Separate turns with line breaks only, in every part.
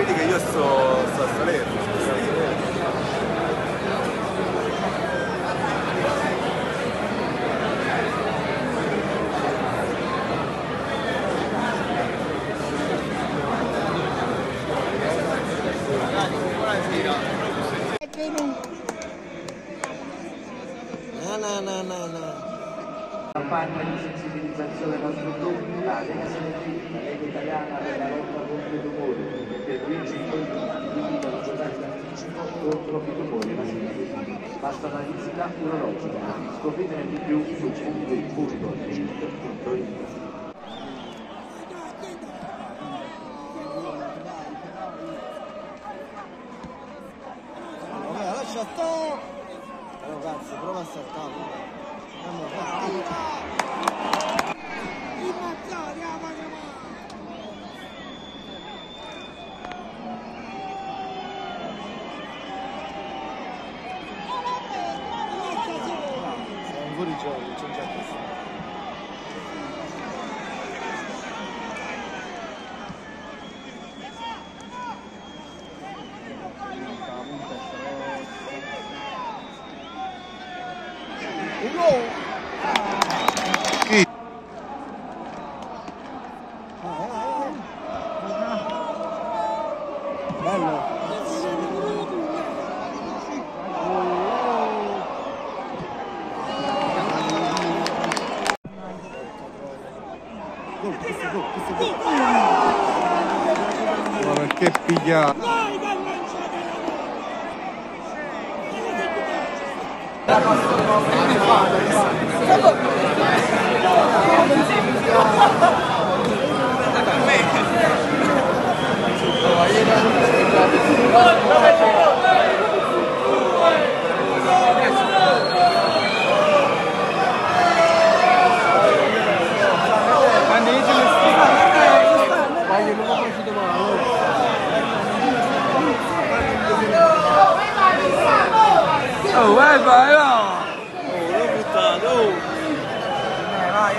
vedi che io sto a Salerno.
Campagna di sensibilizzazione notturna, Lega Selettiva, Lega Italiana per la lotta contro i tumori, per Luigi Impolini invitano a giocare in anticipo contro i tumori maschili. Basta una visita urologica. Scopritene di più su www.it.
Lascia stare! Ragazzi, prova a saltare. Fuori gioco, c'è già questo. Bello.
Ma perché pigliato?
Oh, vai, vai, no! Oh, l'ho buttato! Vai,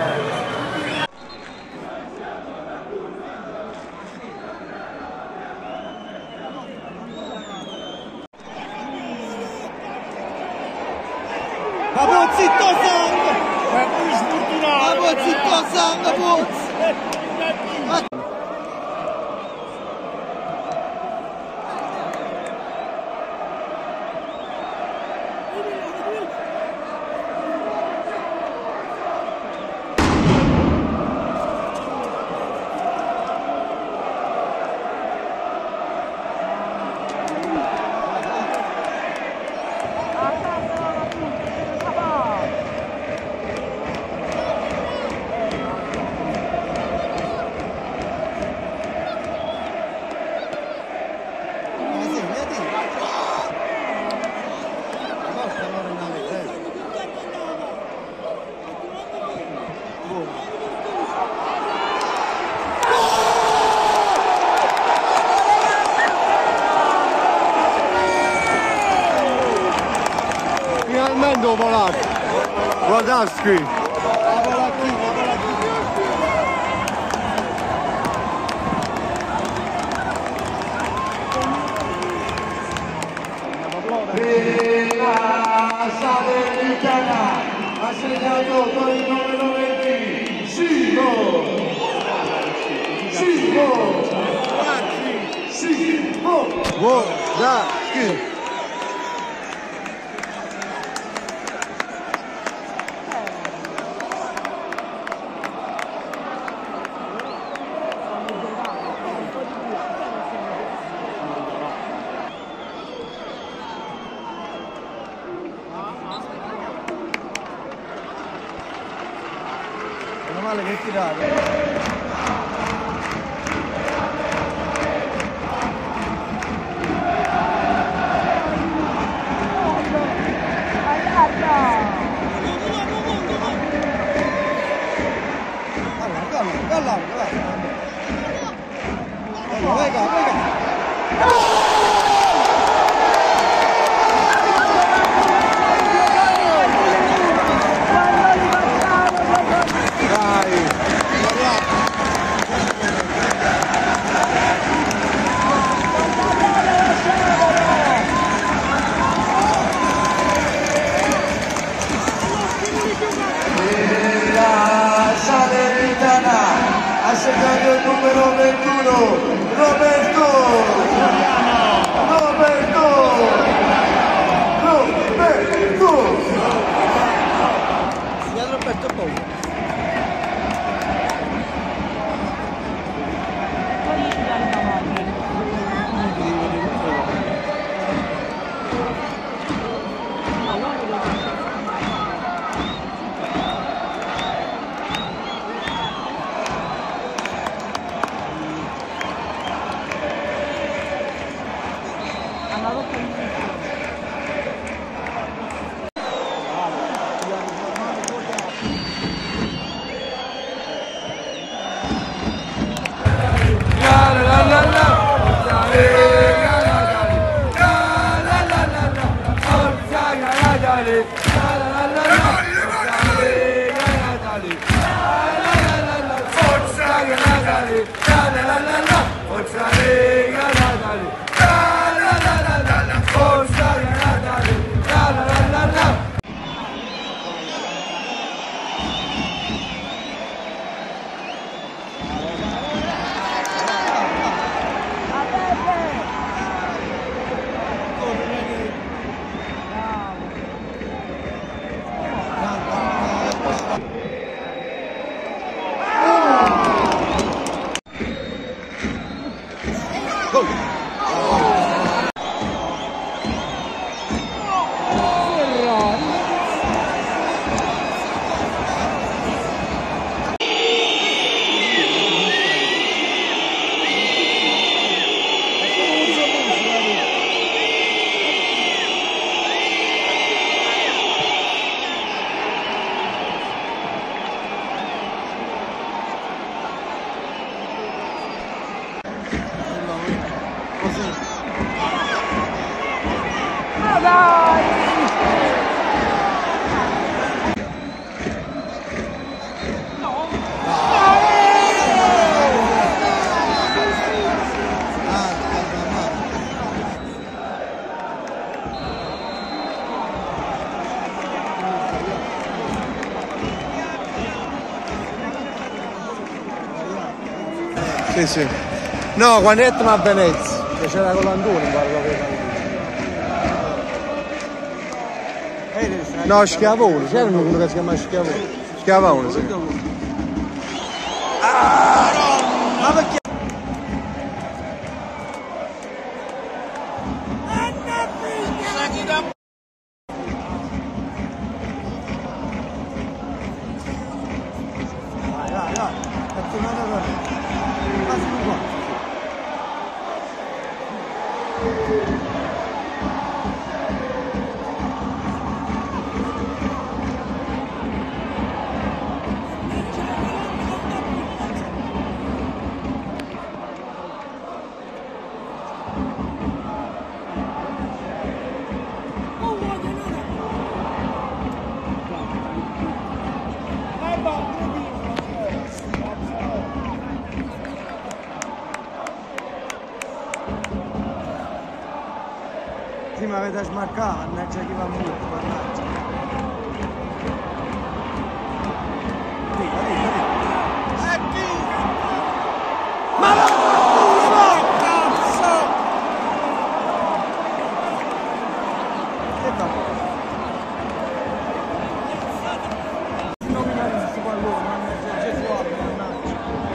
Ma zitto sangue! Ma zitto sangue, puzzi!
Finalmente ho volato! Guarda il screen!
La Salernitana ha segnato con il 9-9 Sigo!
Guarda il screen!
Meno male che tirate. Sì, sì. No, quando eravamo a Venezia, che c'era con l'Antoni, guarda che no, Schiavone, c'era uno che si chiama Schiavone.
Schiavone, sì.
Ma perché? Vai, è tornato qua. Sì, ma avete smarcato, mannaggia chi va molto, mannaggia. Dica. Ma no, cazzo! Che fa? Non mi pare questo pallone, mannaggia, Gesù, mannaggia.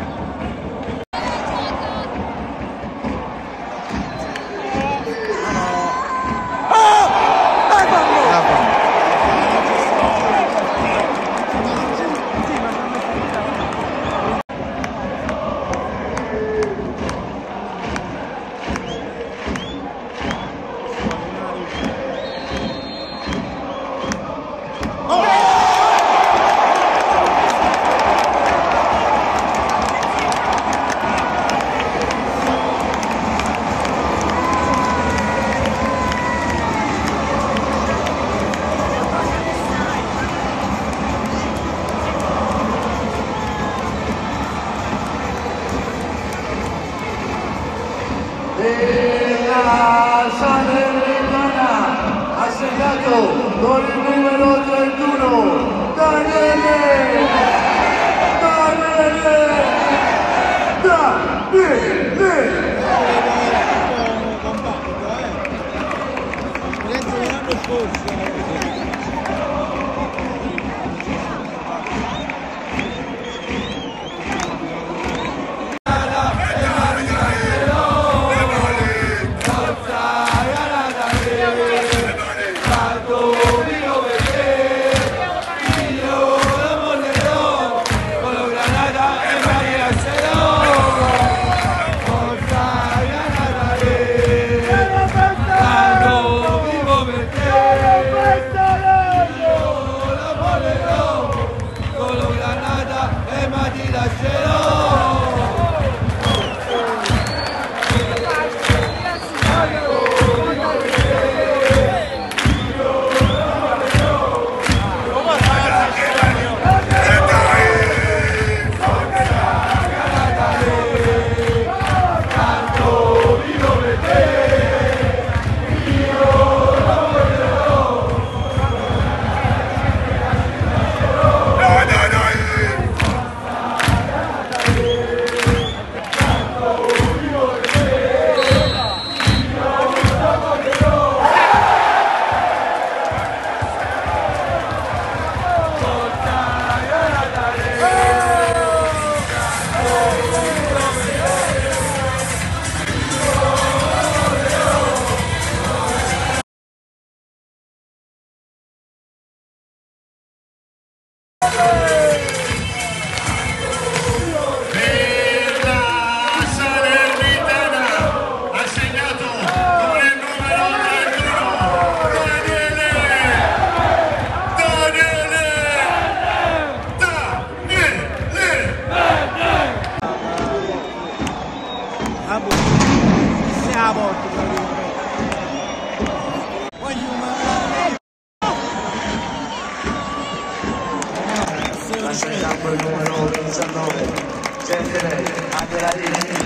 La Salernitana ha segnato con il numero 31 Daniele Angela Desi.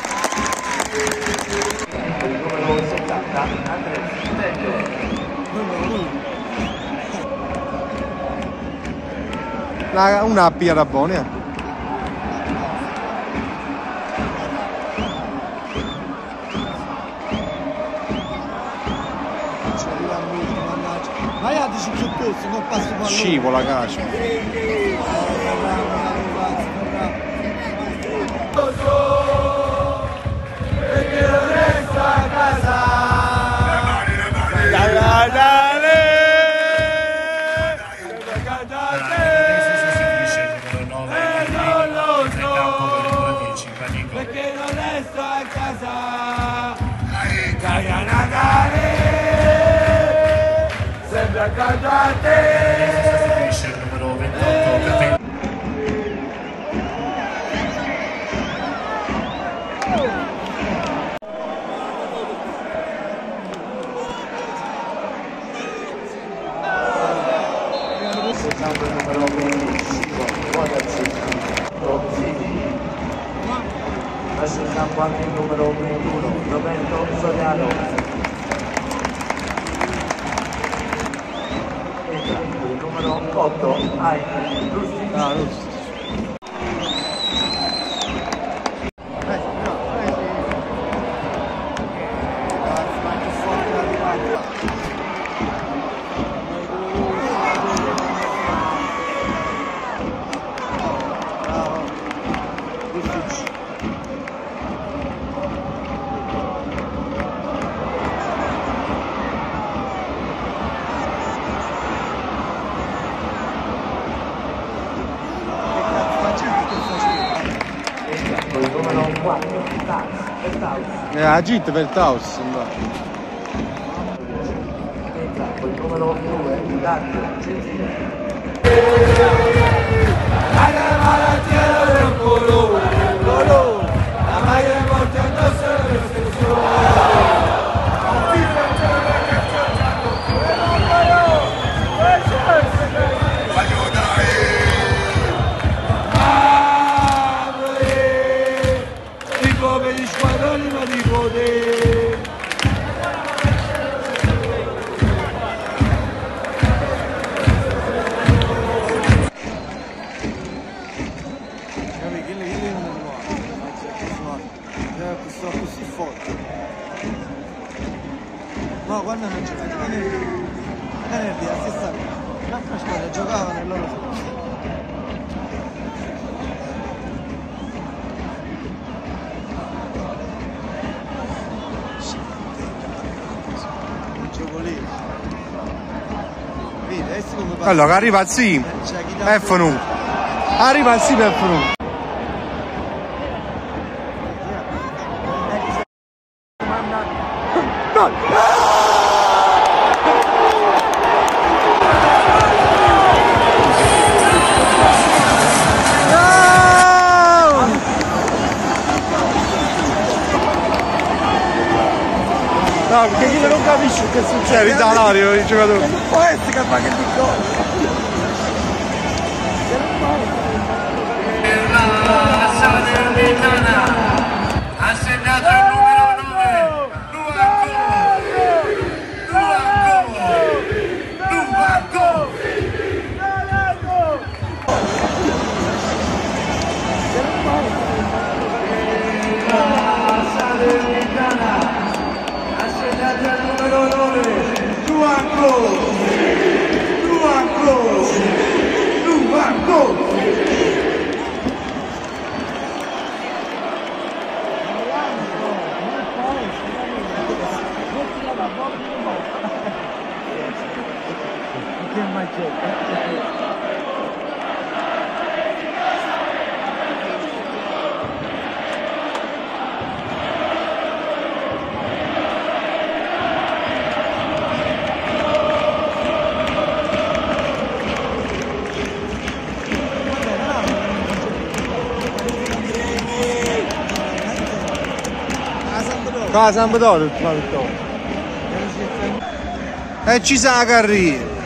Il numero 70 Andrea Stelio.
Una appia da buona.
Ma io dici più corso, non passi pallone.
Scivola, cacio.
Perché non resto a casa. Perché non resto a casa. Sembra cantante.
Sostituisce il numero 28
Segnando il numero 15 Rozzini. Lascia il campo anche il numero 21 Roberto Soriano. Entra il numero 8 Aine Lusti.
Ah, Lusti.
Il numero 4 Taus.
La git per Taus.
Entra il numero 2 Dario Cesare.
La malattia non è un colore, la maglia è morte addosso alla stessione. Dico per gli squadroni ma dico te.
Sto così forte. No, quando non giocate, venerdì la stessa cosa. L'altra squadra giocava nel loro secondo. Un gioco lì. Vedi, adesso come passa. Allora arriva il Sim, F1. Arriva il Sim F1. No, perché chi non capisce che succede? Ridalario il giocatore. Non può essere che fa che di gol.
la Salernitana ha segnato il numero 9 Luanco.
La Salernitana ha segnato il numero 9 Luanco.
Casa Sampdoria, e ci sa la carriera.